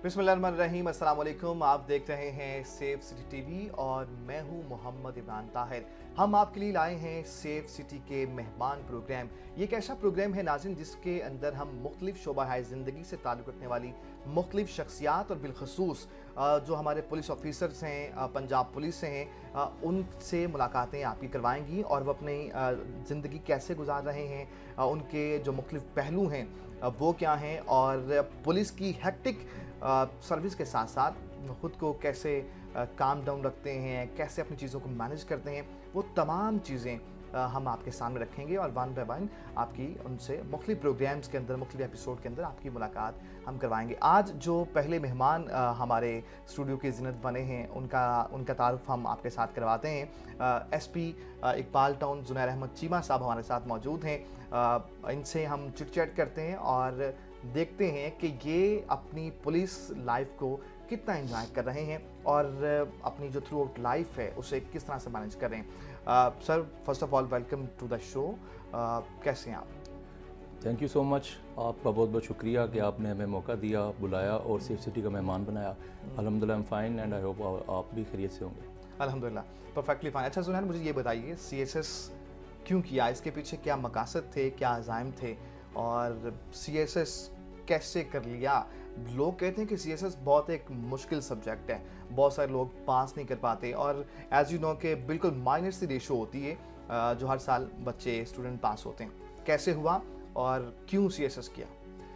बिस्मिल्लाहिर्रहमानिर्रहीम, अस्सलाम वालेकुम। आप देख रहे हैं सेफ सिटी टीवी और मैं हूं मोहम्मद इमरान ताहिर। हम आपके लिए लाए हैं सेफ सिटी के मेहमान प्रोग्राम। ये एक ऐसा प्रोग्राम है नाज़रीन जिसके अंदर हम मुख्तलिफ शोबा है ज़िंदगी से ताल्लुक़ रखने वाली मुख्तलिफ शख्सियात और बिलखसूस जो हमारे पुलिस ऑफिसर्स हैं, पंजाब पुलिस से हैं, उनसे मुलाकातें आपकी करवाएंगी और वो अपनी ज़िंदगी कैसे गुजार रहे हैं, उनके जो मुख्तलिफ पहलू हैं वो क्या हैं, और पुलिस की हेक्टिक सर्विस के साथ साथ ख़ुद को कैसे काम डाउन रखते हैं, कैसे अपनी चीज़ों को मैनेज करते हैं, वो तमाम चीज़ें हम आपके सामने रखेंगे और वन बाय वन आपकी उनसे मुख्तलिफ प्रोग्राम्स के अंदर, मुख्तलिफ एपिसोड के अंदर आपकी मुलाकात हम करवाएंगे। आज जो पहले मेहमान हमारे स्टूडियो की ज़ीनत बने हैं उनका तारुफ हम आपके साथ करवाते हैं। एसपी इकबाल टाउन ज़ुनैर अहमद चीमा साहब हमारे साथ मौजूद हैं। इनसे हम चिट चैट करते हैं और देखते हैं कि ये अपनी पुलिस लाइफ को कितना एंजॉय कर रहे हैं और अपनी जो थ्रू आउट लाइफ है उसे किस तरह से मैनेज कर रहे हैं। Sir, first of all welcome to the show. कैसे हैं आप? Thank you so much. आपका बहुत बहुत शुक्रिया कि आपने हमें मौका दिया, बुलाया और सेफ सिटी का मेहमान बनाया। अल्हम्दुलिल्लाह I am fine and I hope आप भी खैरियत से होंगे। अल्हम्दुलिल्लाह परफेक्टली फाइन। अच्छा ज़ुनैर, मुझे ये बताइए CSS क्यों किया, इसके पीछे क्या मकासद थे, क्या अज़ाइम थे और CSS कैसे कर लिया? लोग कहते हैं कि CSS बहुत एक मुश्किल सब्जेक्ट है, बहुत सारे लोग पास नहीं कर पाते और एज़ यू नो कि बिल्कुल माइनर सी रेशो होती है जो हर साल बच्चे स्टूडेंट पास होते हैं। कैसे हुआ और क्यों CSS किया?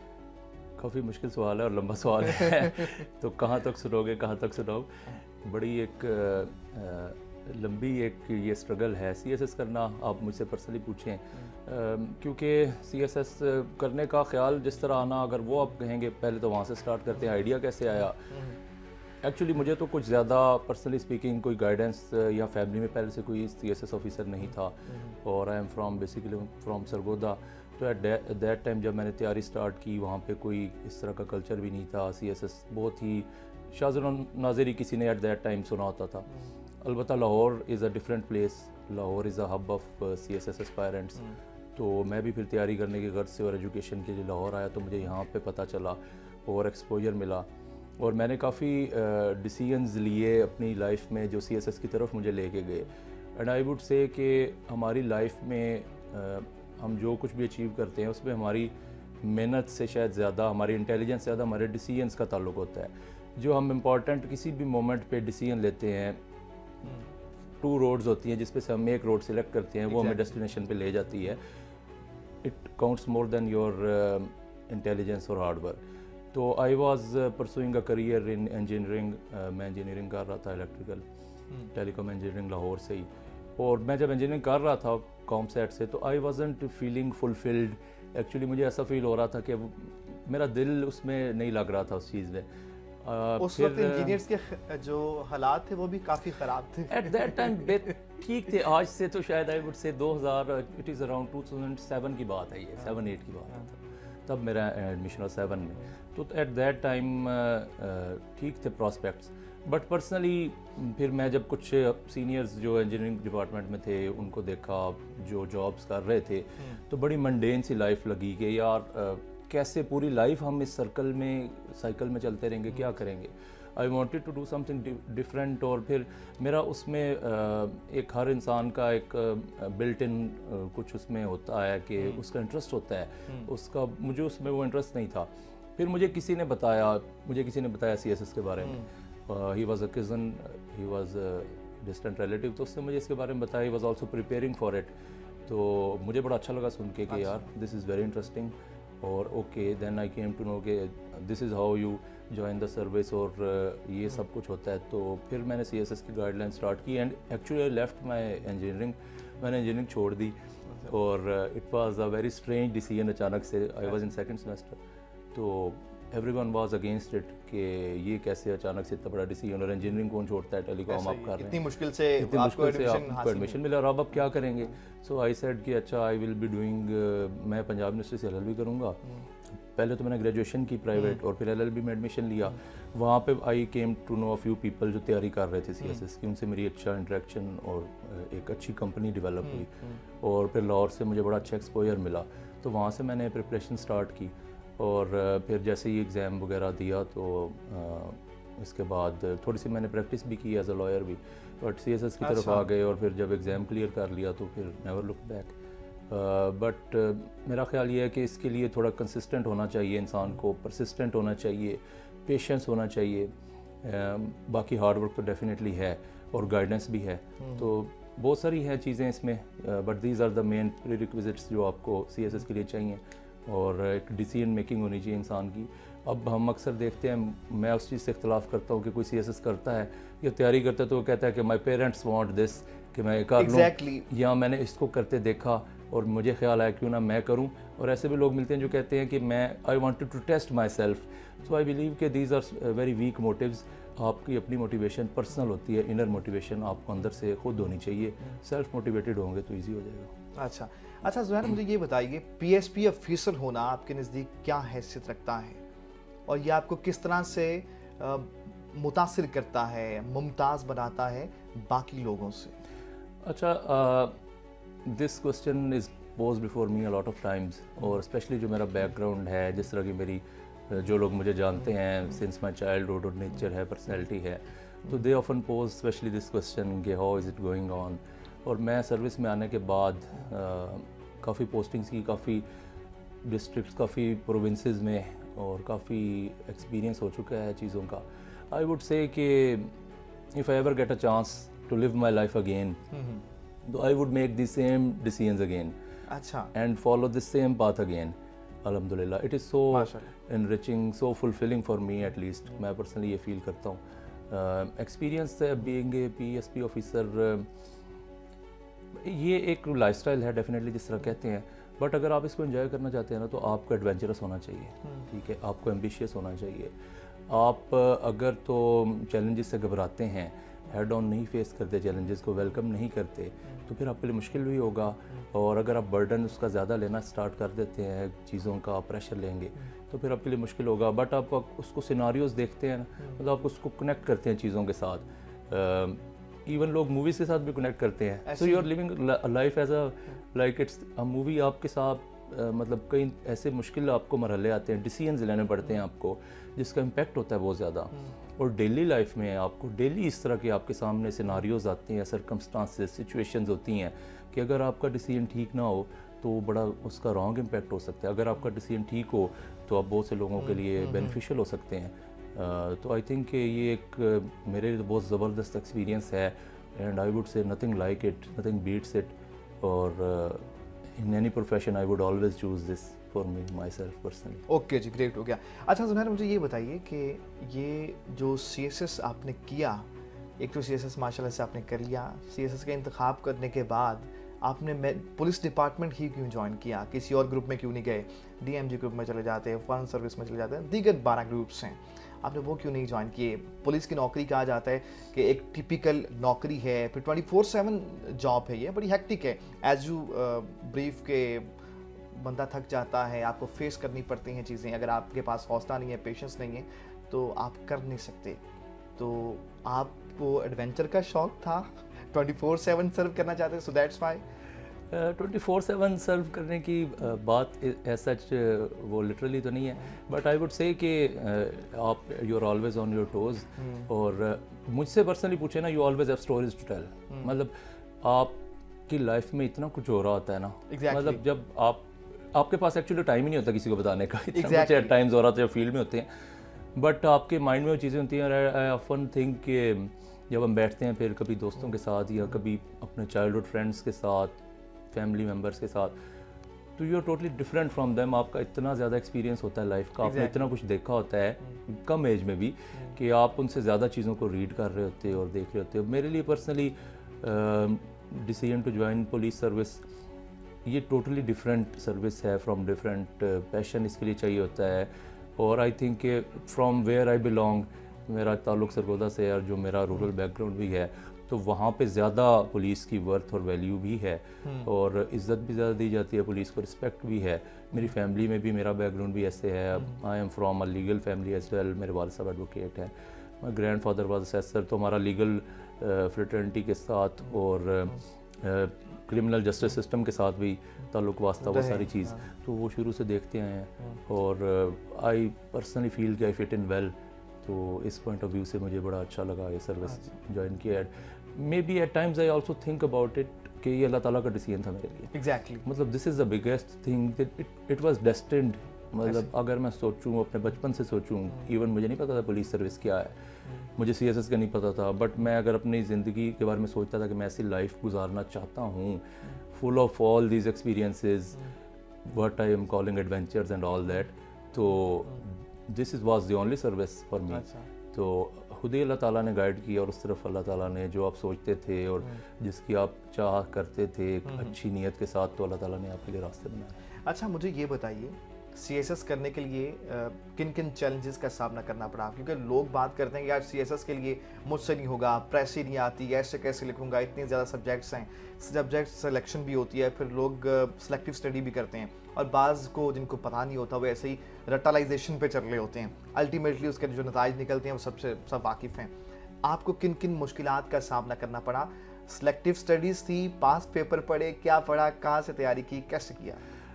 काफ़ी मुश्किल सवाल है और लंबा सवाल है तो कहाँ तक सुनोगे। बड़ी एक लंबी एक ये स्ट्रगल है CSS करना। आप मुझसे पर्सनली पूछें क्योंकि CSS करने का ख्याल जिस तरह आना, अगर वो आप कहेंगे पहले तो वहाँ से स्टार्ट करते हैं, आइडिया कैसे आया। एक्चुअली मुझे तो कुछ ज़्यादा पर्सनली स्पीकिंग कोई गाइडेंस या फैमिली में पहले से कोई CSS ऑफिसर नहीं था और I am from basically from Sargodha. तो एट दैट टाइम जब मैंने तैयारी स्टार्ट की वहाँ पे कोई इस तरह का कल्चर भी नहीं था। CSS बहुत ही शाज़ नाज़री किसी ने एट दैट टाइम सुना होता था। अलबत्ता Lahore is a different place, Lahore is a hub of CSS aspirants. तो मैं भी फिर तैयारी करने की गर्ज से और एजुकेशन के लिए लाहौर आया, तो मुझे यहाँ पे पता चला और एक्सपोजर मिला और मैंने काफ़ी डिसीजंस लिए अपनी लाइफ में जो CSS की तरफ मुझे लेके गए। एंड आई वुड से कि हमारी लाइफ में हम जो कुछ भी अचीव करते हैं उसमें हमारी मेहनत से शायद ज़्यादा, हमारी इंटेलिजेंस से ज़्यादा हमारे डिसीजंस का ताल्लुक होता है। जो हम इम्पॉर्टेंट किसी भी मोमेंट पे डिसीजन लेते हैं, 2 रोड्स होती हैं जिसपे से हम एक रोड सिलेक्ट करते हैं, वो हमें डेस्टिनेशन पे ले जाती है। It counts more than your intelligence और हार्ड वर्क। तो I was pursuing a career in engineering. मैं इंजीनियरिंग कर रहा था, इलेक्ट्रिकल टेलीकॉम इंजीनियरिंग लाहौर से ही। और मैं जब इंजीनियरिंग कर रहा था कॉमसेट से, तो I wasn't feeling fulfilled. Actually मुझे ऐसा फील हो रहा था कि मेरा दिल उसमें नहीं लग रहा था उस चीज़ में। उस वक्त इंजीनियर्स के जो हालात थे वो भी काफ़ी ख़राब थे एट दैट टाइम। ठीक थे, आज से तो शायद I would say 2000, it is around 2007 की बात है, ये 7-8 की बात है। तब मेरा एडमिशन हुआ 7 में। तो एट दैट टाइम ठीक थे प्रॉस्पेक्ट्स, बट पर्सनली फिर मैं जब कुछ सीनियर्स जो इंजीनियरिंग डिपार्टमेंट में थे उनको देखा जो जॉब्स कर रहे थे, तो बड़ी मंडेन सी लाइफ लगी कि यार कैसे पूरी लाइफ हम इस साइकिल में चलते रहेंगे, क्या करेंगे। I wanted to do something different. और फिर मेरा उसमें एक हर इंसान का एक बिल्ट इन कुछ उसमें होता है कि उसका इंटरेस्ट होता है, उसका मुझे उसमें वो इंटरेस्ट नहीं था। फिर मुझे किसी ने बताया CSS के बारे में। He was a cousin, he was distant relative, तो उसने मुझे इसके बारे में बताया। He was also preparing for it. तो मुझे बड़ा अच्छा लगा सुन के कि यार दिस इज़ वेरी इंटरेस्टिंग। और okay, then I came to know कि this is how you join the service और ये सब कुछ होता है। तो फिर मैंने CSS की गाइडलाइन स्टार्ट की and actually I left my engineering. मैंने इंजीनियरिंग छोड़ दी और it was a very strange decision. अचानक से I was in second semester, तो एवरीवन वाज अगेंस्ट इट कि ये कैसे अचानक से इतना बड़ा डिसीजन, और इंजीनियरिंग कौन छोड़ता है, टेलीकॉम आप कर रहे हैं, इतनी मुश्किल से आपको एडमिशन मिला और अब आप क्या करेंगे। सो आई सेड कि अच्छा आई विल बी डूइंग, मैं पंजाब यूनिवर्सिटी से LLB करूँगा। पहले तो मैंने ग्रेजुएशन की प्राइवेट और फिर LLB में एडमिशन लिया। वहाँ पे I came to know a few people जो तैयारी कर रहे थे CSS की, उनसे मेरी अच्छा इंटरेक्शन और एक अच्छी कंपनी डेवलप हुई और फिर लाहौर से मुझे बड़ा अच्छा एक्सपोजर मिला। तो वहाँ से मैंने प्रिपरेशन स्टार्ट की اور پھر جیسے ہی ایگزام وغیرہ دیا تو اس کے بعد تھوڑی سی میں نے پریکٹس بھی کی ایز اے لائر بھی, بٹ سی ایس ایس کی طرف آ گئے, اور پھر جب ایگزام کلیئر کر لیا تو پھر نیور لک بیک. بٹ میرا خیال یہ ہے کہ اس کے لیے تھوڑا کنسسٹنٹ ہونا چاہیے انسان کو, پرسسٹنٹ ہونا چاہیے, پیشنس ہونا چاہیے. باقی ہارڈ ورک تو ڈیفینیٹلی ہے اور گائیڈنس بھی ہے, تو بہت ساری ہیں چیزیں اس میں, but these are the main prerequisites جو آپ کو سی ایس ایس کے لیے چاہیے, اور ایک ڈیسیژن میکنگ ہونی چاہیے انسان کی. اب ہم اکثر دیکھتے ہیں, میں اس چیز سے اختلاف کرتا ہوں کہ کوئی سی ایس ایس کرتا ہے یا تیاری کرتا ہے تو وہ کہتا ہے کہ مائی پیرنٹس وانٹ دس, کہ میں کر لوں, یا میں نے اس کو کرتے دیکھا اور مجھے خیال آیا کیوں نہ میں کروں. اور ایسے بھی لوگ ملتے ہیں جو کہتے ہیں کہ میں I wanted to test myself. So I believe کہ these are very weak motives. آپ کی اپنی موٹیویشن پرسنل ہوتی ہے, انر موٹیویشن آپ کو اندر سے خود ہونی چاہیے. سیلف موٹیویٹیڈ ہوں گے تو ایزی ہو جائے گا. اچھا زہیر, مجھے یہ بتائیے پی ایس پی آفیسر ہونا آپ کے نزدیک کیا حیثیت رکھتا ہے, اور یہ آپ کو کس طرح سے متاثر کرتا ہے, ممتاز بناتا ہے باقی لوگوں سے؟ اچھا, this question is posed before me a lot of times, اور اسپیشلی جو میرا بیک گراؤنڈ ہے, جس طرح کی میری جو لوگ مجھے جانتے ہیں سنس مائی چائلڈہڈ, اور نیچر ہے, پرسنالٹی ہے, تو they often pose especially this question کہ how is it going on. اور میں سروس میں آنے کے بعد کافی پوسٹنگس کی, کافی ڈسٹرکٹس, کافی پروونسز میں, اور کافی ایکسپیرینس ہو چکا ہے چیزوں کا. آئی ووڈ سے کہ if I ever get a chance to live my life again, I would make the same decisions again and follow the same path again. Alhamdulillah, it is so enriching, so fulfilling for me at least. میں personally یہ feel کرتا ہوں. Experience being a PSP officer یہ ایک life style ہے definitely, جس طرح کہتے ہیں, بٹ اگر آپ اس کو انجوائے کرنا چاہتے ہیں نا تو آپ کو ایڈونچرس ہونا چاہیے, ٹھیک ہے, آپ کو ایمبیشیس ہونا چاہیے. آپ اگر تو چیلنجز سے گھبراتے ہیں, ہیڈ آن نہیں فیس کرتے, چیلنجز کو ویلکم نہیں کرتے, تو پھر آپ کے لیے مشکل بھی ہوگا. اور اگر آپ برڈن اس کا زیادہ لینا سٹارٹ کر دیتے ہیں, چیزوں کا پریشر لیں گے, تو پھر آپ کے لیے مشکل ہوگا. بٹ آپ اس کو سیناریوز دیکھتے ہیں, مطلب آپ اس کو کنیکٹ کرتے ہیں چیزوں کے ساتھ. ایون لوگ موویز کے ساتھ بھی کنیکٹ کرتے ہیں. So you are living life as a like it's a movie. آپ کے ساتھ مطلب کئی ایسے مشکل آپ کو مرحلے آتے ہیں, ڈیسیژنز لینے پڑتے ہیں آپ کو, جس کا امپیکٹ ہوتا ہے بہت زیادہ. اور ڈیلی لائف میں آپ کو ڈیلی اس طرح کے آپ کے سامنے سیناریوز آتے ہیں, سرکمسٹانسز, سچویشنز ہوتی ہیں کہ اگر آپ کا ڈیسیژن ٹھیک نہ ہو تو بڑا اس کا رانگ امپیکٹ ہو سکتا ہے. اگر آپ کا ڈیسیژن ٹھیک ہو تو آپ بہت سے لوگوں کے لیے بینیفیشل ہو سکتے ہیں. تو آئی تھنک کہ یہ ایک میرے لیے بہت زبردست ایکسپیرینس ہے, and I would say nothing like it, nothing beats it. اور in any profession I would always choose this for me myself personally. Okay جی, گریٹ ہو گیا. اچھا زہیر, مجھے یہ بتائیے کہ یہ جو سی ایس ایس آپ نے کیا, ایک تو سی ایس ایس ماشاء اللہ سے آپ نے کر لیا, سی ایس ایس کا انتخاب کرنے کے بعد آپ نے پولیس ڈپارٹمنٹ ہی کیوں جوائن کیا, کسی اور گروپ میں کیوں نہیں گئے؟ ڈی ایم جی گروپ میں چلے جاتے, فارن سروس میں چلے جاتے ہیں, دیگر 12 گروپس ہیں, آپ نے وہ کیوں نہیں جوائن کیے؟ پولیس کی نوکری کہا جاتا ہے کہ ایک ٹپیکل نوکری ہے, پھر 24/7 جاب ہے, یہ بڑی ہیکٹک ہے. ایز یو بریف کے بندہ تھک جاتا ہے, آپ کو فیس کرنی پڑتی ہیں چیزیں. اگر آپ کے پاس حوصلہ نہیں ہے, پیشنس نہیں ہے, تو آپ کر نہیں سکتے. تو آپ کو ایڈونچر کا شوق تھا, 24/7 سرو کرنا چاہتے ہیں, سو دیٹس وائی 24/7 سرو کرنے کی بات ایز سچ وہ لٹرلی تو نہیں ہے, بٹ آئی ووڈ سے کہ آپ you are always on your toes. اور مجھ سے پرسنلی پوچھے نا, you always have stories to tell. مطلب آپ کی لائف میں اتنا کچھ ہو رہا ہوتا ہے نا, مطلب جب آپ کے پاس ایکچولی ٹائم ہی نہیں ہوتا کسی کو بتانے کا, اتنا کچھ ایٹ ٹائمز ہو رہا ہوتا ہے, فیلڈ میں ہوتے ہیں, بٹ آپ کے مائنڈ میں وہ چیزیں ہوتی ہیں. آئی آفن تھنک کہ جب ہم بیٹھتے ہیں پھر کبھی دوستوں کے ساتھ یا کبھی اپنے چائلڈہڈ فرینڈس کے ساتھ, فیملی ممبرس کے ساتھ, تو you are totally different from them. آپ کا اتنا زیادہ ایکسپیرینس ہوتا ہے لائف کا, آپ نے اتنا کچھ دیکھا ہوتا ہے کم ایج میں بھی, کہ آپ ان سے زیادہ چیزوں کو ریڈ کر رہے ہوتے اور دیکھ رہے ہوتے. میرے لیے personally decision to join police service یہ ٹوٹلی ڈفرینٹ سروس ہے فرام ڈفرینٹ پیشن اس کے لیے چاہیے ہوتا ہے. اور آئی تھنک کہ فرام ویئر آئی بلانگ, میرا تعلق سرگودا سے ہے, اور جو میرا رورل بیک گراؤنڈ بھی ہے, تو وہاں پہ زیادہ پولیس کی ورتھ اور ویلیو بھی ہے, اور عزت بھی زیادہ دی جاتی ہے, پولیس کو رسپیکٹ بھی ہے. میری فیملی میں بھی میرا بیک گراؤنڈ بھی ایسے ہے. I am from a legal family as well. میرے والد صاحب ایڈوکیٹ ہیں, my grandfather was assessor, تو ہمارا لیگل فریٹرنٹی کے ساتھ اور کرمنل جسٹس سسٹم کے ساتھ بھی تعلق واسطہ وہ ساری چیز تو وہ شروع سے دیکھتے ہیں اور آئی پرسنلی فیل کہ آئی فٹ ان ویل. تو اس پوائنٹ آف ویو سے مجھے بڑا اچھا لگا یہ سروس جوائن کیا. Maybe at times I also think about it کہ یہ اللہ تعالیٰ کا ڈیسیژن تھا میرے لیے. ایگزیکٹلی مطلب this is the biggest thing it was destined. مطلب اگر میں سوچوں اپنے بچپن سے سوچوں ایون مجھے نہیں پتا تھا پولیس سروس کیا ہے, مجھے سی ایس ایس کا نہیں پتا تھا, بٹ میں اگر اپنی زندگی کے بارے میں سوچتا تھا کہ میں ایسی لائف گزارنا چاہتا ہوں full of all these experiences what I am calling adventures and all that, تو this was the only service for me. تو خود ہی اللہ تعالیٰ نے گائیڈ کیا اور اس طرف اللہ تعالیٰ نے جو آپ سوچتے تھے اور جس کی آپ چاہ کرتے تھے اچھی نیت کے ساتھ, تو اللہ تعالیٰ نے آپ کے لیے راستے بنائے. اچھا مجھے یہ بتائیے سی ایس ایس کرنے کے لیے کن کن چیلنجز کا سامنا کرنا پڑا؟ کیونکہ لوگ بات کرتے ہیں کہ یار سی ایس ایس کے لیے مجھ سے نہیں ہوگا, پریس ہی نہیں آتی, ایسے کیسے لکھوں گا, اتنے زیادہ سبجیکٹس ہیں, سبجیکٹ سلیکشن بھی ہوتی ہے, پھر لوگ سلیکٹیو اسٹڈی بھی کرتے ہیں, اور بعض کو جن کو پتہ نہیں ہوتا وہ ایسے ہی رٹالائزیشن پہ چل رہے ہوتے ہیں, الٹیمیٹلی اس کے جو نتائج نکلتے ہیں وہ سب واقف ہیں. آپ کو کن کن مشکلات کا سامنا کرنا پڑا؟ سلیکٹیو اسٹڈیز تھی, پاس پیپر پڑھے, کیا پڑھا, کہاں سے تیاری کی, کیسے کیا؟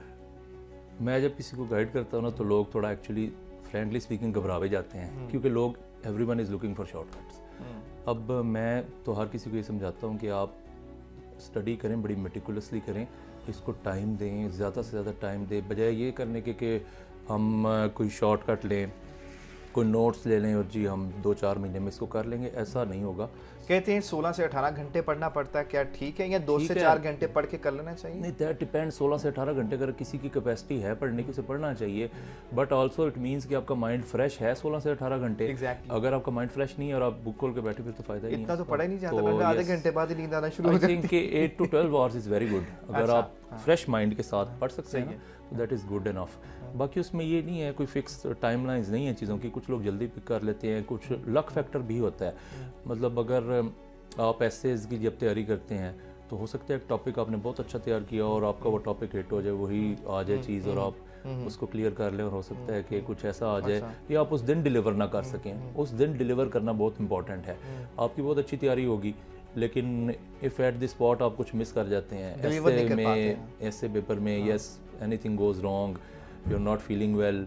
میں جب کسی کو گائیڈ کرتا ہوں نا تو لوگ تھوڑا ایکچولی فرینکلی اسپیکنگ گھبراوے جاتے ہیں, کیونکہ لوگ everyone is looking for shortcuts. اب میں تو ہر کسی کو یہ سمجھاتا ہوں کہ آپ اسٹڈی کریں, بڑی میٹیکولسلی کریں, اس کو ٹائم دیں, زیادہ سے زیادہ ٹائم دیں, بجائے یہ کرنے کے کہ ہم کوئی شارٹ کٹ لیں, کوئی نوٹس لے لیں اور جی ہم 2-4 مہینے میں اس کو کر لیں گے. ایسا نہیں ہوگا. کہتے ہیں 16 سے 18 گھنٹے پڑھنا پڑتا ہے, کیا ٹھیک ہے, یا 2 سے 4 گھنٹے پڑھ کے کر لینا چاہیے؟ نہیں, دیٹ ڈیپینڈ. 16 سے 18 گھنٹے اگر کسی کی کیپیسٹی ہے پڑھنے کی اسے پڑھنا چاہیے, بٹ آلسو اٹ مینس کہ آپ کا مائنڈ فریش ہے 16 سے 18 گھنٹے. اگر آپ کا مائنڈ فریش نہیں ہے اور آپ بک کھول کے بیٹھے پھر تو فائدہ ہی نہیں ہے. اتنا تو پڑھا ہی نہیں جاتا, آدھے گھنٹے بعد ہی نیند آنا شروع ہو جاتی ہے. I think کہ 8 to 12 hours is very good. اگر آپ فریش مائنڈ کے ساتھ پڑھ سکتے ہیں تو دیٹ از گڈ انف. باقی اس میں یہ نہیں ہے, کوئی فکس ٹائم لائنز نہیں ہیں چیزوں کی. کچھ لوگ جلدی پک کر لیتے ہیں, کچھ لک فیکٹر بھی ہوتا ہے. مطلب اگر آپ ایسیز کی جب تیاری کرتے ہیں تو ہو سکتا ہے ایک ٹاپک آپ نے بہت اچھا تیار کیا اور آپ کا وہ ٹاپک ہٹ ہو جائے, وہی آ جائے چیز اور آپ اس کو کلیئر کر لیں, اور ہو سکتا ہے کہ کچھ ایسا آ جائے یا آپ اس دن ڈیلیور نہ کر سکیں. اس دن ڈیلیور کرنا بہت امپورٹنٹ ہے. آپ کی بہت اچھی تیاری ہوگی لیکن اف ایٹ دی اسپاٹ آپ کچھ مس کر جاتے ہیں, ایسے میں ایسے پیپر میں, yes anything goes wrong, you are not feeling well,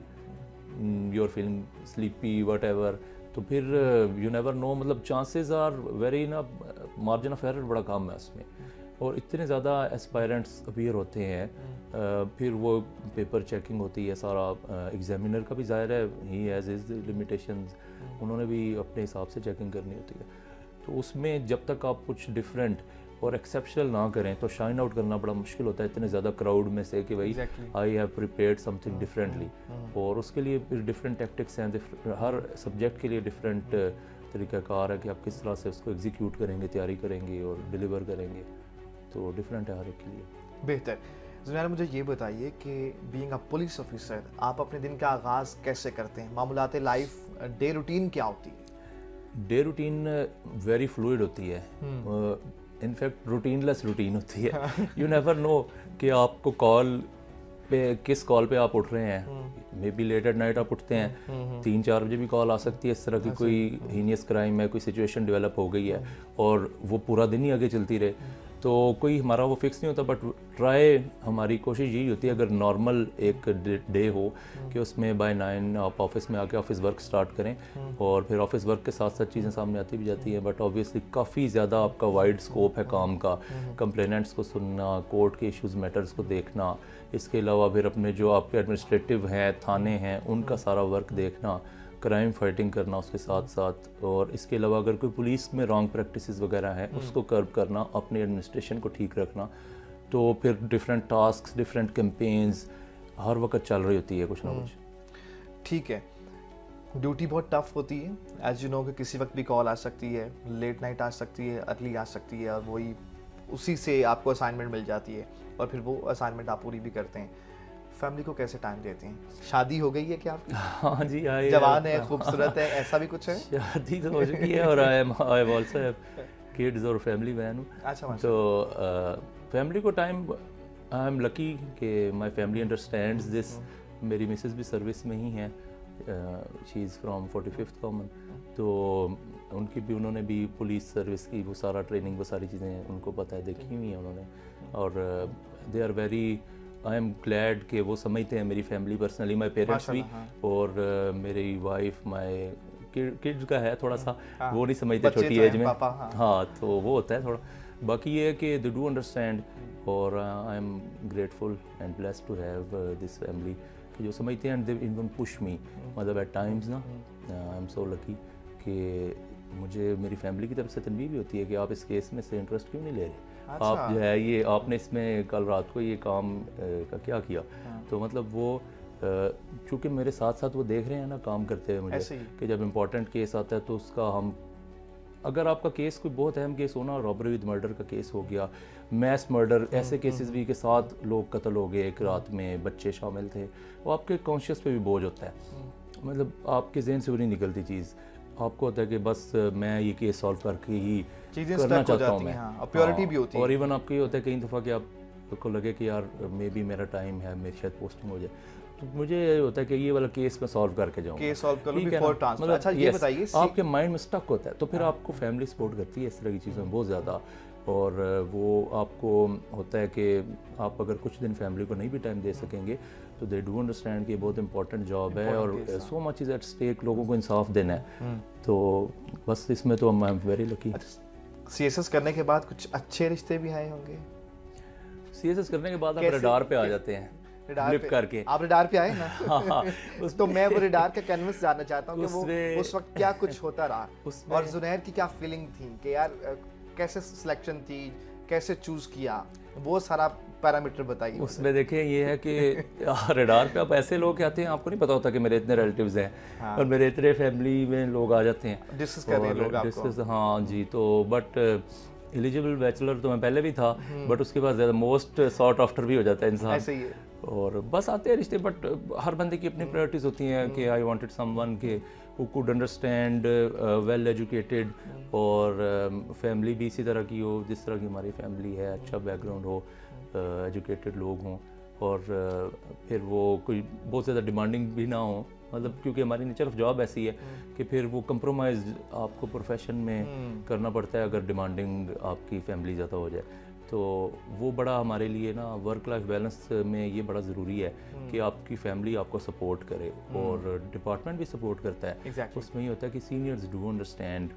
you are feeling sleepy, whatever, تو پھر یو نیور نو. مطلب چانسز آر ویری نا, مارجن آف ایرر بڑا کم ہے اس میں, اور اتنے زیادہ اسپائرنٹس اپیئر ہوتے ہیں. پھر وہ پیپر چیکنگ ہوتی ہے سارا, ایگزامینر کا بھی ظاہر ہے ہی ایز از لمیٹیشنز, انہوں نے بھی اپنے حساب سے چیکنگ کرنی ہوتی ہے. تو اس میں جب تک آپ کچھ ڈفرینٹ اور ایکسیپشنل نہ کریں تو شائن آؤٹ کرنا بڑا مشکل ہوتا ہے اتنے زیادہ کراؤڈ میں سے کہ بھائی I have prepared something differently. اور اس کے لیے پھر ڈفرینٹ ٹیکٹکس ہیں, ہر سبجیکٹ کے لیے ڈفرینٹ طریقہ کار ہے کہ آپ کس طرح سے اس کو ایگزیکیوٹ کریں گے, تیاری کریں گے اور ڈیلیور کریں گے. تو ڈفرینٹ ہے ہر ایک کے لیے. بہتر. زنیرہ مجھے یہ بتائیے کہ بینگ اے پولیس آفیسر آپ اپنے دن کا آغاز کیسے کرتے ہیں؟ معمولات لائف, ڈے روٹین کیا ہوتی ہے؟ ڈے روٹین ویری فلوئڈ ہوتی ہے, انفیکٹ روٹین لیس روٹین ہوتی ہے. یو نیور نو کہ آپ کو کال پہ, کس کال پہ آپ اٹھ رہے ہیں. Maybe late at night آپ اٹھتے ہیں, 3-4 بجے بھی کال آ سکتی ہے, اس طرح کی کوئی ہینیس کرائم ہے, کوئی سچویشن ڈیولپ ہو گئی ہے اور وہ پورا دن ہی آگے چلتی رہے. تو کوئی ہمارا وہ فکس نہیں ہوتا, بٹ ٹرائی ہماری کوشش یہی ہوتی ہے اگر نارمل ایک ڈے ہو کہ اس میں بائی 9 آپ آفس میں آ کے آفس ورک سٹارٹ کریں, اور پھر آفس ورک کے ساتھ ساتھ چیزیں سامنے آتی بھی جاتی ہیں. بٹ آبویسلی کافی زیادہ آپ کا وائڈ اسکوپ ہے کام کا, کمپلیننٹس کو سننا, کورٹ کے ایشوز میٹرز کو دیکھنا, اس کے علاوہ پھر اپنے جو آپ کے ایڈمنسٹریٹو ہیں, تھانے ہیں, ان کا سارا ورک دیکھنا, کرائم فائٹنگ کرنا اس کے ساتھ ساتھ, اور اس کے علاوہ اگر کوئی پولیس میں رانگ پریکٹسز وغیرہ ہیں اس کو کرب کرنا, اپنے ایڈمنسٹریشن کو ٹھیک رکھنا. تو پھر ڈفرینٹ ٹاسکس, ڈفرینٹ کیمپینز ہر وقت چل رہی ہوتی ہے کچھ نہ کچھ. ٹھیک ہے. ڈیوٹی بہت ٹف ہوتی ہے ایز یو نو کہ کسی وقت بھی کال آ سکتی ہے, لیٹ نائٹ آ سکتی ہے, ارلی آ سکتی ہے, اور وہی اسی سے آپ کو اسائنمنٹ مل جاتی ہے اور پھر وہ اسائنمنٹ آپ پوری بھی کرتے ہیں. فیملی کو کیسے ٹائم دیتے ہیں؟ شادی ہو گئی ہے کیا آپ کی؟ ہاں جی, جوان ہے, خوبصورت ہے, ایسا بھی کچھ ہے؟ شادی تو ہو چکی ہے اور I have also have kids اور فیملی مین ہوں. اچھا. تو فیملی کو ٹائم, آئی ایم لکی کہ مائی فیملی انڈرسٹینڈز دس. میری مسز بھی سروس میں ہی ہیں, شی از فرام 45th کامن, تو ان کی بھی انہوں نے بھی پولیس سروس کی وہ سارا ٹریننگ وہ ساری چیزیں ان کو پتہ ہے دیکھی ہوئی ہیں انہوں نے. اور they are very I am glad کہ وہ سمجھتے ہیں میری فیملی پرسنلی مائی پیرنٹس بھی اور میری وائف مائی کڈز کا ہے تھوڑا سا وہ نہیں سمجھتے چھوٹی ایج میں ہاں تو وہ ہوتا ہے تھوڑا. باقی یہ ہے کہ دے ڈو انڈرسٹینڈ اور I am grateful and blessed to have this family کہ جو سمجھتے ہیں and they even push me. مطلب ایٹ ٹائمز نا آئی ایم سو لکی کہ مجھے میری فیملی کی طرف سے تنبیہ بھی ہوتی ہے کہ آپ اس کیس میں سے انٹرسٹ کیوں نہیں لے رہے, آپ جو ہے یہ آپ نے اس میں کل رات کو یہ کام کا کیا کیا. تو مطلب وہ چونکہ میرے ساتھ ساتھ وہ دیکھ رہے ہیں نا کام کرتے ہوئے مجھے کہ جب امپورٹنٹ کیس آتا ہے تو اس کا ہم اگر آپ کا کیس کوئی بہت اہم کیس ہونا رابری ود مرڈر کا کیس ہو گیا, میس مرڈر, ایسے کیسز بھی کہ 7 لوگ قتل ہو گئے ایک رات میں, بچے شامل تھے, وہ آپ کے کانشیس پہ بھی بوجھ ہوتا ہے. مطلب آپ کے ذہن سے وہ نہیں نکلتی چیز, آپ کو ہوتا ہے کہ بس میں یہ کیس سالو کر کے ہی کرنا چاہتا ہوں میں, پیورٹی بھی ہوتی ہے. اور ایون آپ کو یہ ہوتا ہے کئی دفعہ کہ آپ کو لگے کہ یار مے بی میرا ٹائم ہے, میری شاید پوسٹنگ ہو جائے, تو مجھے یہ ہوتا ہے کہ یہ والا کیس میں سالو کر کے جاؤں, کیس سالو کر لوں بیفور ٹرانسفر. اچھا یہ بتائیے آپ کے مائنڈ میں سٹک ہوتا ہے تو پھر آپ کو فیملی سپورٹ کرتی ہے اس طرح کی چیزوں میں بہت زیادہ. اور وہ آپ کو ہوتا ہے کہ آپ اگر کچھ دن فیملی کو نہیں بھی ٹائم دے سکیں گے تو دے ڈو انڈرسٹینڈ کہ یہ بہت امپورٹنٹ جاب ہے اور سو مچ از ایٹ اسٹیک, لوگوں کو انصاف دینا ہے. تو بس اس میں تو I am very lucky. C S S کرنے کے بعد کچھ اچھے رشتے بھی آئے ہوں گے؟ سی ایس ایس کرنے کے بعد آپ ریڈار پہ آ جاتے ہیں فلپ کر کے. آپ ریڈار پہ آئے نا تو میں وہ ریڈار کا کینوس جاننا چاہتا ہوں کہ وہ اس وقت کیا کچھ ہوتا رہا اور زنیر کی کیا فیلنگ تھی کہ یار کیسے سلیکشن تھی, کیسے چوز کیا, وہ سارا پیرامیٹر بتائیے. اس میں دیکھیں یہ ہے کہ ریڈار پہ آپ ایسے لوگ آتے ہیں آپ کو نہیں پتا ہوتا کہ میرے اتنے ریلیٹیوز ہیں اور میرے اتنے فیملی میں لوگ آ جاتے ہیں ڈسکس کر رہے ہیں لوگ آپ کو. ہاں جی, تو بٹ ایلیجیبل بیچلر تو میں پہلے بھی تھا بٹ اس کے بعد زیادہ موسٹ سارٹ آفٹر بھی ہو جاتا ہے انسان. ایسے ہی ہے اور بس آتے ہیں رشتے, بٹ ہر بندے کی اپنی پرائرٹیز ہوتی ہیں کہ آئی وانٹڈ سم ون کہ who could understand well educated اور فیملی بھی اسی طرح کی ہو جس طرح کی ہماری فیملی ہے, اچھا بیک گراؤنڈ ہو, ایجوکیٹڈ لوگ ہوں اور پھر وہ کوئی بہت زیادہ ڈیمانڈنگ بھی نہ ہوں. مطلب کیونکہ ہماری نیچر آف جاب ایسی ہے کہ پھر وہ کمپرومائز آپ کو پروفیشن میں کرنا پڑتا ہے اگر ڈیمانڈنگ آپ کی فیملی زیادہ ہو جائے. تو وہ بڑا ہمارے لیے نا ورک لائف بیلنس میں یہ بڑا ضروری ہے کہ آپ کی فیملی آپ کو سپورٹ کرے اور ڈپارٹمنٹ بھی سپورٹ کرتا ہے. اس میں یہ ہوتا ہے کہ سینئرز ڈو انڈرسٹینڈ,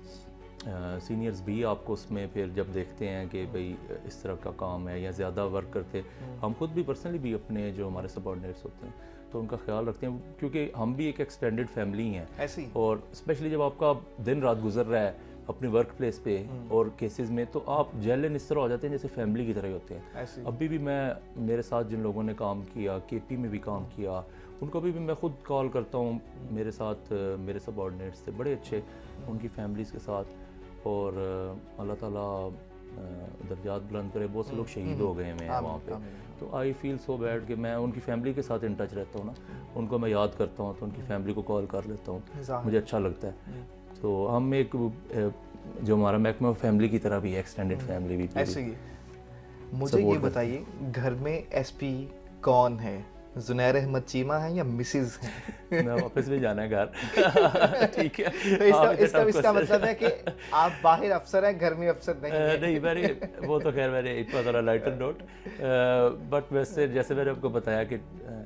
سینئرز بھی آپ کو اس میں پھر جب دیکھتے ہیں کہ بھئی اس طرح کا کام ہے یا زیادہ ورک کرتے, ہم خود بھی پرسنلی بھی اپنے جو ہمارے سبارڈینیٹس ہوتے ہیں تو ان کا خیال رکھتے ہیں کیونکہ ہم بھی ایک ایکسٹینڈیڈ فیملی ہیں. اور اسپیشلی جب آپ کا دن رات گزر رہا ہے اپنے ورک پلیس پہ اور کیسز میں تو آپ جیلن اس طرح ہو جاتے ہیں جیسے فیملی کی طرح ہی ہوتے ہیں. ابھی بھی میں میرے ساتھ جن لوگوں نے کام کیا, کے پی میں بھی کام کیا, ان کو بھی میں خود کال کرتا ہوں. میرے ساتھ میرے سبارڈینیٹس تھے بڑے اچھے, ان کی فیملیز کے ساتھ, اور اللہ تعالیٰ درجات بلند کرے. بہت سے لوگ شہید ہو گئے ہیں وہاں پہ, تو آئی فیل سو بیڈ کہ میں ان کی فیملی کے ساتھ ان ٹچ رہتا ہوں نا, ان کو میں یاد کرتا ہوں تو ان کی فیملی کو کال کر لیتا ہوں, مجھے اچھا لگتا ہے. تو ہم ایک جو ہمارا محکمہ فیملی کی طرح بھی ایکسٹینڈیڈ فیملی بھی. ایسے ہی مجھے یہ بتائیے گھر میں ایس پی کون ہے, زنیر احمد چیمہ ہیں یا مسز ہیں؟ میں واپس بھی جانا ہے گھر. ٹھیک ہے, تو اس کا مطلب ہے کہ آپ باہر افسر ہیں, گھر میں افسر نہیں. نہیں وہ تو خیر میں نے اتنا ذرا لائٹر نوٹ, بٹ ویسے جیسے میں نے آپ کو بتایا کہ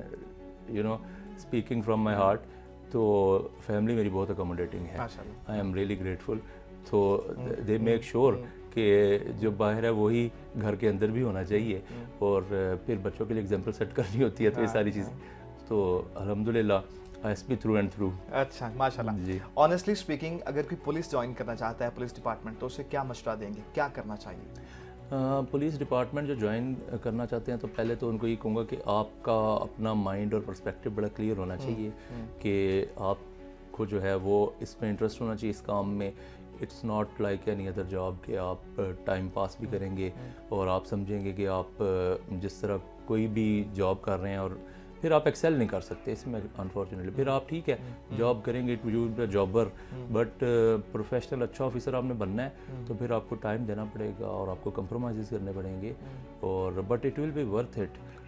you know speaking from my heart, تو فیملی میری بہت اکوموڈیٹنگ ہے. I am really grateful. تو دے میک شیور کہ جو باہر ہے وہی گھر کے اندر بھی ہونا چاہیے, اور پھر بچوں کے لیے ایگزامپل سیٹ کرنی ہوتی ہے. تو یہ ساری چیزیں تو الحمدللہ S P through and through. اچھا ماشاء اللہ. جی آنیسٹلی اسپیکنگ اگر کوئی پولیس جوائن کرنا چاہتا ہے, پولیس ڈپارٹمنٹ, تو اسے کیا مشورہ دیں گے, کیا کرنا چاہیے؟ پولیس ڈپارٹمنٹ جو جوائن کرنا چاہتے ہیں تو پہلے تو ان کو یہ کہوں گا کہ آپ کا اپنا مائنڈ اور پرسپیکٹیو بڑا کلیئر ہونا چاہیے کہ آپ کو جو ہے وہ اس میں انٹرسٹ ہونا چاہیے اس کام میں. It's not like any other job کہ آپ ٹائم پاس بھی کریں گے اور آپ سمجھیں گے کہ آپ جس طرح کوئی بھی جاب کر رہے ہیں اور پھر آپ ایکسیل نہیں کر سکتے اس میں انفارچونیٹلی. پھر آپ ٹھیک ہے جاب کریں گے, you be jobber, but professional اچھا آفیسر آپ نے بننا ہے تو پھر آپ کو ٹائم دینا پڑے گا اور آپ کو کمپرومائزز کرنے پڑیں گے, اور but it will be worth it.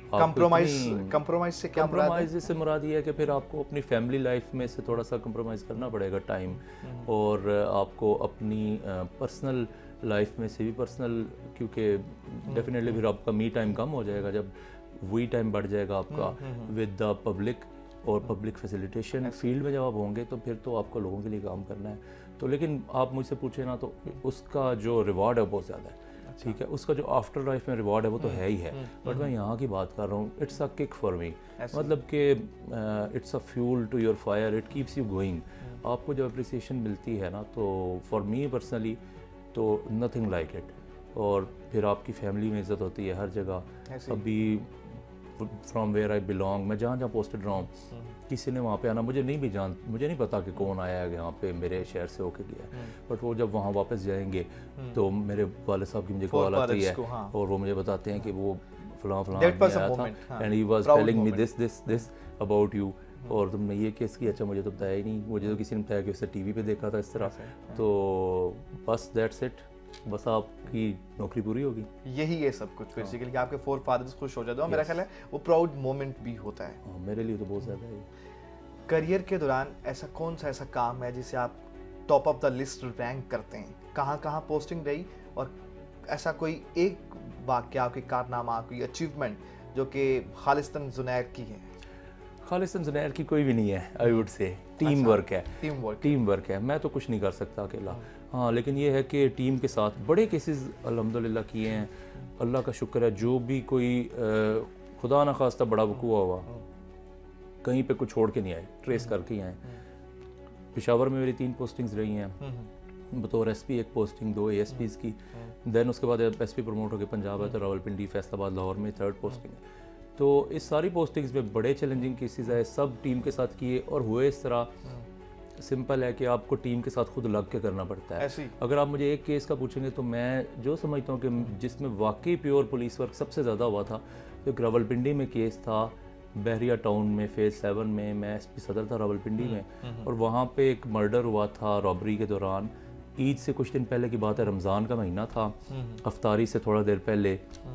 Compromise سے کیا مراد ہے؟ کمپرومائز سے مراد یہ ہے کہ پھر آپ کو اپنی فیملی لائف میں سے تھوڑا سا کمپرومائز کرنا پڑے گا ٹائم، اور آپ کو اپنی پرسنل لائف میں سے بھی پرسنل، کیونکہ ڈیفینیٹلی پھر آپ کا می ٹائم کم ہو جائے گا جب وہی ٹائم بڑھ جائے گا آپ کا ود دا پبلک اور پبلک فیسیلیٹیشن فیلڈ میں جب آپ ہوں گے تو پھر تو آپ کو لوگوں کے لیے کام کرنا ہے. تو لیکن آپ مجھ سے پوچھیں نا تو اس کا جو ریوارڈ ہے بہت زیادہ ہے، ٹھیک ہے، اس کا جو آفٹر لائف میں ریوارڈ ہے وہ تو ہے ہی ہے، بٹ میں یہاں کی بات کر رہا ہوں، it's a kick for me, مطلب کہ it's a fuel to your fire, it keeps you going. آپ کو جب اپریسیشن ملتی ہے نا تو فار می پرسنلی تو نتھنگ لائک اٹ. اور پھر آپ کی فیملی میں عزت ہوتی ہے ہر جگہ. ابھی فرام ویئر آئی بلانگ، میں جہاں جہاں پوسٹڈ رہا ہوں، کسی نے وہاں پہ آنا، مجھے نہیں پتا کہ کون آیا ہے یہاں پہ میرے شہر سے ہو کے گیا ہے، بٹ وہ جب وہاں واپس جائیں گے تو میرے والد صاحب کی مجھے کال آتی ہے اور وہ مجھے بتاتے ہیں کہ وہ فلاں آیا تھا and he was telling me this about you, اور تم نے یہ کیس کیا. اچھا مجھے تو بتایا ہی نہیں، مجھے تو کسی نے بتایا کہ اس نے ٹی وی پہ دیکھا تھا اس طرح. تو بس دیٹس اٹ، بس آپ کی نوکری پوری ہوگی. یہی ہے سب کچھ بیسیکلی کہ آپ کے فور فادرز خوش ہو جاتے ہیں. میرا خیال ہے وہ پراؤڈ مومنٹ بھی ہوتا ہے. میرے لیے تو بہت زیادہ ہے. کریئر کے دوران ایسا کون سا ایسا کام ہے جسے آپ top of the list rank کرتے ہیں؟ کہاں کہاں پوسٹنگ رہی، اور ایسا کوئی ایک واقعہ، کوئی کارنامہ، کوئی اچیومنٹ جو کہ خالصتاً زنیر کی ہے؟ خالصاً زنیر کی کوئی بھی نہیں ہے، I would say team work ہے. ٹیم ورک ہے، میں تو کچھ نہیں کر سکتا اکیلا. ہاں لیکن یہ ہے کہ ٹیم کے ساتھ بڑے کیسز الحمدللہ کیے ہیں، اللہ کا شکر ہے. جو بھی کوئی خدا نہ خواستہ بڑا وقوع ہوا، کہیں پہ کچھ چھوڑ کے نہیں آئے، ٹریس کر کے ہی آئے. پشاور میں میری 3 پوسٹنگز رہی ہیں، بطور ایس پی ایک پوسٹنگ، 2 اے ایس پیز کی. دین اس کے بعد ایس پی پروموٹ ہو کے پنجاب ہے تو راولپنڈی، فیصل آباد، لاہور میں 3rd پوسٹنگ ہے. تو اس ساری پوسٹنگز میں بڑے چیلنجنگ کیسز آئے، سب ٹیم کے ساتھ کیے، اور ہوئے اس طرح. سمپل ہے کہ آپ کو ٹیم کے ساتھ خود لگ کے کرنا پڑتا ہے. اگر آپ مجھے ایک کیس کا پوچھیں گے تو میں جو سمجھتا ہوں کہ جس میں واقعی پیور پولیس ورک سب سے زیادہ ہوا تھا، ایک راولپنڈی میں کیس تھا، بحریہ ٹاؤن میں فیز 7 میں ایس پی صدر تھا راولپنڈی میں، اور وہاں پہ ایک مرڈر ہوا تھا رابری کے دوران. عید سے کچھ دن پہلے کی بات ہے، رمضان کا مہینہ تھا. افطاری سے تھوڑا دیر پہلے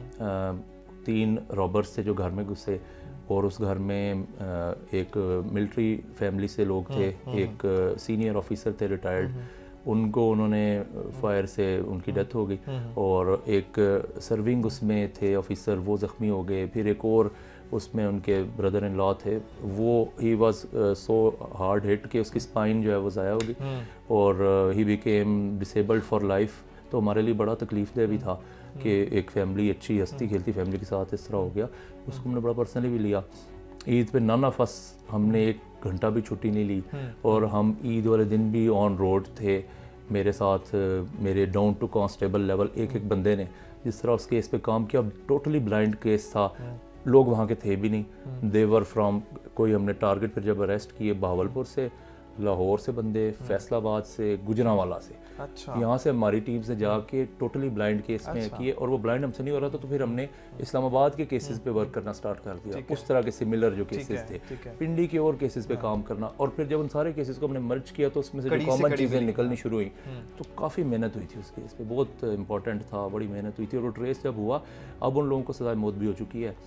3 رابرز تھے جو گھر میں گھسے، اور اس گھر میں ایک ملٹری فیملی سے لوگ تھے، ایک سینئر آفیسر تھے ریٹائرڈ، ان کو انہوں نے فائر سے ان کی ڈیتھ ہو گئی، اور ایک سرونگ اس میں تھے آفیسر، وہ زخمی ہو گئے. پھر ایک اور اس میں ان کے بردر ان لا تھے، وہ ہی واز سو ہارڈ ہٹ کہ اس کی اسپائن جو ہے وہ ضائع ہو گئی، اور he became disabled for life. تو ہمارے لیے بڑا تکلیف دہ بھی تھا کہ ایک فیملی، اچھی ہستی کھیلتی فیملی کے ساتھ اس طرح ہو گیا. اس کو ہم نے بڑا پرسنلی بھی لیا. عید پہ نن آف اس ہم نے 1 گھنٹہ بھی چھٹی نہیں لی، اور ہم عید والے دن بھی آن روڈ تھے. میرے ساتھ میرے ڈاؤن ٹو کانسٹیبل لیول ایک بندے نے جس طرح اس کیس پہ کام کیا. ٹوٹلی بلائنڈ کیس تھا، لوگ وہاں کے تھے بھی نہیں، دیور فرام کوئی. ہم نے ٹارگٹ پھر جب اریسٹ کیے بہاولپور سے، لاہور سے بندے، فیصل آباد سے، گجرانوالہ سے، یہاں سے ہماری ٹیم سے جا کے ٹوٹلی بلائنڈ کیس میں کیے. اور وہ بلائنڈ ہم سے نہیں ہو رہا تھا، تو پھر ہم نے اسلام آباد کے کیسز پہ ورک کرنا سٹارٹ کر دیا. اس طرح کے سملر جو کیسز تھے، پنڈی کے اور کیسز پہ کام کرنا. اور پھر جب ان سارے کیسز کو ہم نے مرج کیا تو اس میں سے جو کامن چیزیں نکلنی شروع ہوئی، تو کافی محنت ہوئی تھی اس کیس پہ، بہت امپورٹنٹ تھا، بڑی محنت ہوئی تھی. اور وہ ٹریس جب ہوا، اب ان لوگوں کو سزائے موت بھی ہو چکی ہے.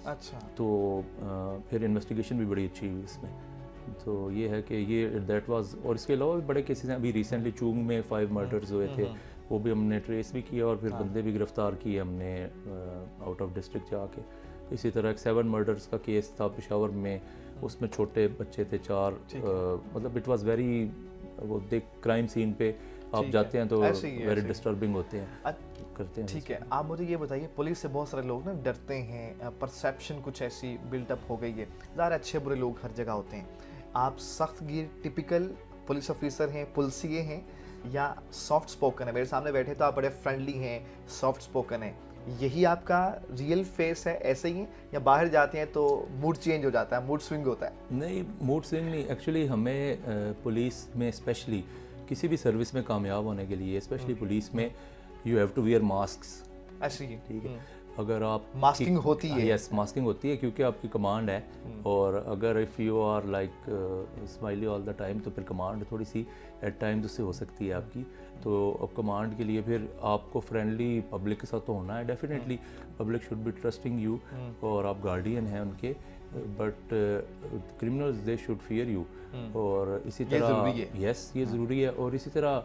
تو پھر انویسٹیگیشن بھی بڑی اچھی ہوئی اس میں. تو یہ ہے کہ یہ دیٹ واز. اور اس کے علاوہ بھی بڑے کیسز ہیں. ابھی ریسنٹلی چونگ میں 5 مرڈرز ہوئے تھے، وہ بھی ہم نے ٹریس بھی کیا، اور پھر بندے بھی گرفتار کیے ہم نے آؤٹ آف ڈسٹرکٹ جا کے. اسی طرح ایک 7 مرڈرز کا کیس تھا پشاور میں، اس میں چھوٹے بچے تھے 4. مطلب اٹ واز ویری، وہ دیکھ کرائم سین پہ آپ جاتے ہیں تو ویری ڈسٹربنگ ہوتے ہیں، کرتے ہیں. ٹھیک ہے، آپ مجھے یہ بتائیے، پولیس سے بہت سارے لوگ نا ڈرتے ہیں، پرسیپشن کچھ ایسی بلٹ اپ ہو گئی ہے. ظاہر اچھے برے لوگ ہر جگہ ہوتے ہیں. آپ سخت گیر ٹپیکل پولیس آفیسر ہیں، پلسیے ہیں، یا سافٹ سپوکن ہے؟ میرے سامنے بیٹھے تو آپ بڑے فرینڈلی ہیں، سافٹ سپوکن ہیں. یہی آپ کا ریئل فیس ہے، ایسے ہی ہیں، یا باہر جاتے ہیں تو موڈ چینج ہو جاتا ہے، موڈ سوئنگ ہوتا ہے؟ نہیں، موڈ سوئنگ نہیں. ایکچولی ہمیں پولیس میں اسپیشلی کسی بھی سروس میں کامیاب ہونے کے لیے، اسپیشلی پولیس میں، you have to wear masks. ٹھیک ہے. اگر آپ ماسکنگ ہوتی ہے. یس ماسکنگ ہوتی ہے کیونکہ آپ کی کمانڈ ہے, اور اگر if you are like smiley all the time تو پھر کمانڈ تھوڑی سی ایٹ ٹائمز اس سے ہو سکتی ہے آپ کی. تو اب کمانڈ کے لیے پھر آپ کو فرینڈلی پبلک کے ساتھ تو ہونا ہے definitely, public should be trusting you, اور آپ گارڈین ہیں ان کے, but criminals they should fear you. اور اسی طرح یس یہ ضروری ہے, اور اسی طرح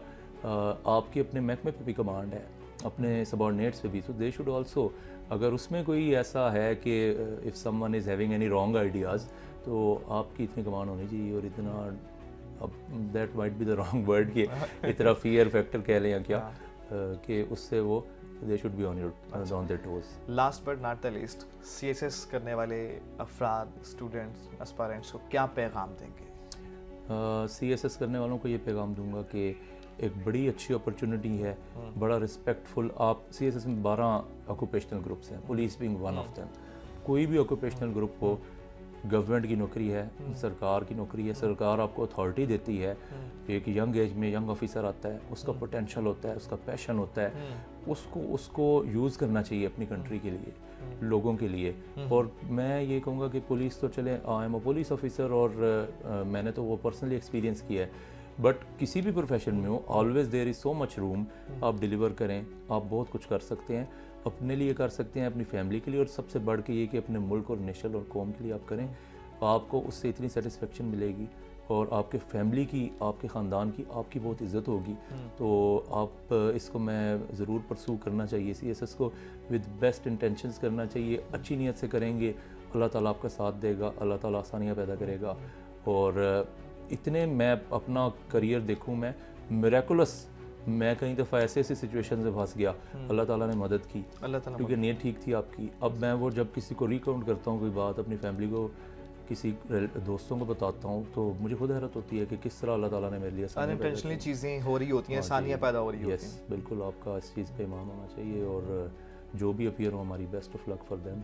آپ کی اپنے محکمے پہ بھی کمانڈ ہے, اپنے سبارڈینیٹس پہ بھی, سو دے شوڈ آلسو, اگر اس میں کوئی ایسا ہے کہ if someone is having any wrong ideas تو آپ کی اتنی کمانڈ ہونی چاہیے, اور اتنا اب that might be the wrong word کہ اتنا فیئر فیکٹر کہہ لیں یا کیا, کہ اس سے وہ they should be on their toes. Last but not the least, C S S کرنے والے افراد, اسٹوڈنٹس, اسپائرنٹس کو کیا پیغام دیں گے؟ سی ایس ایس کرنے والوں کو یہ پیغام دوں گا کہ ایک بڑی اچھی اپرچونٹی ہے, بڑا رسپیکٹفل. آپ سی ایس ایس میں 12 آکوپیشنل گروپس ہیں, police being one of them. کوئی بھی آکوپیشنل گروپ ہو, گورنمنٹ کی نوکری ہے, سرکار کی نوکری ہے, سرکار آپ کو اتھارٹی دیتی ہے. ایک ینگ ایج میں ینگ آفیسر آتا ہے, اس کا پوٹینشیل ہوتا ہے, اس کا پیشن ہوتا ہے, اس کو یوز کرنا چاہیے اپنی کنٹری کے لیے, لوگوں کے لیے. اور میں یہ کہوں گا کہ پولیس تو چلیں, I am a police officer, اور میں نے تو وہ پرسنلی ایکسپیرینس کیا ہے, بٹ کسی بھی پروفیشن میں ہو, آلویز دیر از سو مچ روم. آپ ڈیلیور کریں, آپ بہت کچھ کر سکتے ہیں, اپنے لیے کر سکتے ہیں, اپنی فیملی کے لیے, اور سب سے بڑھ کے یہ کہ اپنے ملک اور نیشنل اور قوم کے لیے آپ کریں. آپ کو اس سے اتنی سیٹسفیکشن ملے گی, اور آپ کے فیملی کی, آپ کے خاندان کی, آپ کی بہت عزت ہوگی. تو آپ اس کو میں ضرور پرسو کرنا چاہیے, سی ایس ایس کو ود بیسٹ انٹینشنز کرنا چاہیے. اچھی نیت سے کریں گے, اللہ تعالیٰ آپ کا ساتھ دے گا, اللہ تعالیٰ آسانیاں پیدا کرے گا. اور اتنے میں اپنا کریئر دیکھوں, میں میریکولس, میں کئی دفعہ ایسے سچویشن سے پھنس گیا, اللہ تعالیٰ نے مدد کی, کیونکہ نیت ٹھیک تھی آپ کی. اب میں وہ جب کسی کو ریکاؤنٹ کرتا ہوں کوئی بات, اپنی فیملی کو, کسی دوستوں کو بتاتا ہوں, تو مجھے خود حیرت ہوتی ہے کہ کس طرح اللہ تعالیٰ نے میرے لیے انٹینشنلی چیزیں ہو رہی ہوتی ہیں, آسانیاں پیدا ہو رہی ہوتی ہیں. یس بالکل, آپ کا اس چیز پہ ایمان ہونا چاہیے, اور جو بھی اپیئر ہو, ہماری best of luck for them.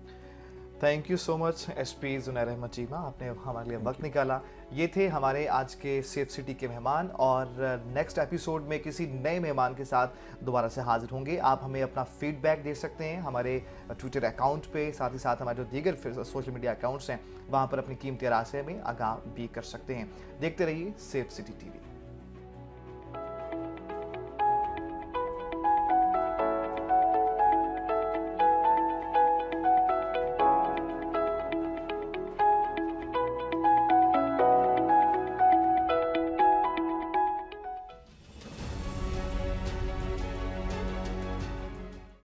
Thank you so much S P Zunair Ahmed Cheema, آپ نے ہمارے لیے وقت نکالا. یہ تھے ہمارے آج کے سیف سٹی کے مہمان, اور نیکسٹ ایپیسوڈ میں کسی نئے مہمان کے ساتھ دوبارہ سے حاضر ہوں گے. آپ ہمیں اپنا فیڈ بیک دے سکتے ہیں ہمارے ٹویٹر اکاؤنٹ پہ, ساتھ ہی ساتھ ہمارے جو دیگر سوشل میڈیا اکاؤنٹس ہیں وہاں پر اپنی قیمتی رائے سے ہمیں آگاہ بھی کر سکتے ہیں. دیکھتے رہیے سیف سٹی ٹی وی.